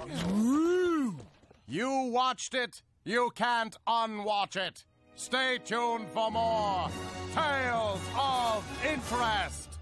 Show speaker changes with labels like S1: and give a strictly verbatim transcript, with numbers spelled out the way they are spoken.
S1: You watched it. You can't unwatch it. Stay tuned for more Tales of Interest.